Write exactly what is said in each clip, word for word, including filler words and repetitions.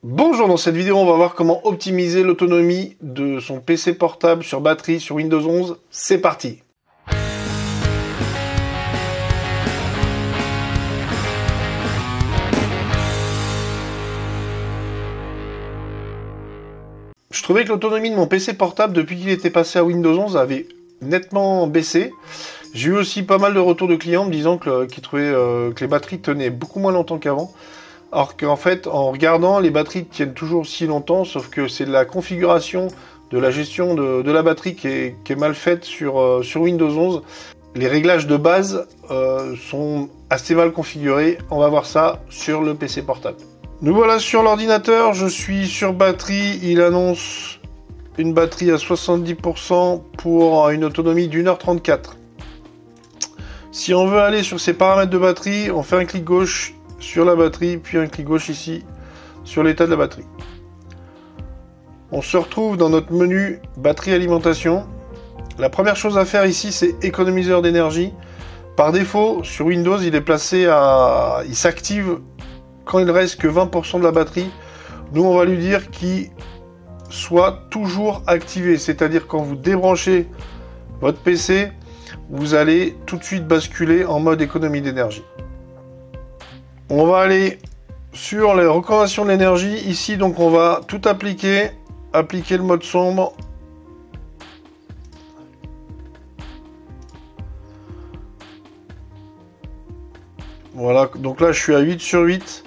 Bonjour, dans cette vidéo on va voir comment optimiser l'autonomie de son P C portable sur batterie sur Windows onze. C'est parti. Je trouvais que l'autonomie de mon P C portable depuis qu'il était passé à Windows onze avait nettement baissé. J'ai eu aussi pas mal de retours de clients me disant que, qu'ils trouvaient euh, que les batteries tenaient beaucoup moins longtemps qu'avant. Alors qu'en fait, en regardant, les batteries tiennent toujours aussi longtemps, sauf que c'est la configuration de la gestion de, de la batterie qui est, qui est mal faite sur, euh, sur Windows onze. Les réglages de base euh, sont assez mal configurés. On va voir ça sur le P C portable. Nous voilà sur l'ordinateur, je suis sur batterie. Il annonce une batterie à soixante-dix pour cent pour une autonomie d'une heure trente-quatre. Si on veut aller sur ces paramètres de batterie, on fait un clic gauche sur la batterie, puis un clic gauche ici sur l'état de la batterie. On se retrouve dans notre menu batterie alimentation. La première chose à faire ici, c'est économiseur d'énergie. Par défaut, sur Windows, il est placé à... il s'active quand il reste que vingt pour cent de la batterie. Nous, on va lui dire qu'il soit toujours activé, c'est-à-dire quand vous débranchez votre P C, vous allez tout de suite basculer en mode économie d'énergie. On va aller sur les recommandations de l'énergie. Ici, donc, on va tout appliquer. Appliquer le mode sombre. Voilà, donc là, je suis à huit sur huit.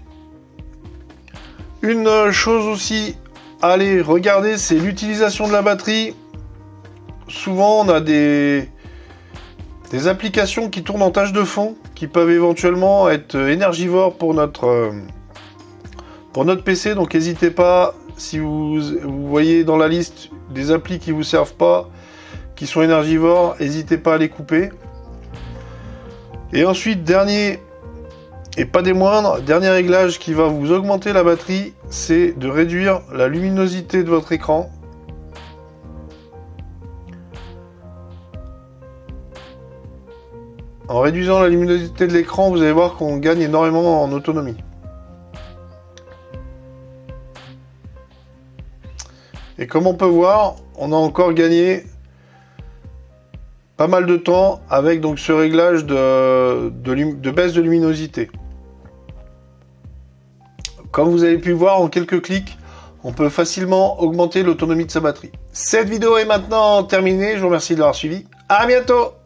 Une chose aussi, allez regarder, c'est l'utilisation de la batterie. Souvent, on a des... des applications qui tournent en tâche de fond, qui peuvent éventuellement être énergivores pour notre, pour notre P C. Donc n'hésitez pas, si vous, vous voyez dans la liste des applis qui ne vous servent pas, qui sont énergivores, n'hésitez pas à les couper. Et ensuite, dernier, et pas des moindres, dernier réglage qui va vous augmenter la batterie, c'est de réduire la luminosité de votre écran. En réduisant la luminosité de l'écran, vous allez voir qu'on gagne énormément en autonomie. Et comme on peut voir, on a encore gagné pas mal de temps avec donc ce réglage de, de, de baisse de luminosité. Comme vous avez pu voir en quelques clics, on peut facilement augmenter l'autonomie de sa batterie. Cette vidéo est maintenant terminée. Je vous remercie de l'avoir suivi. À bientôt!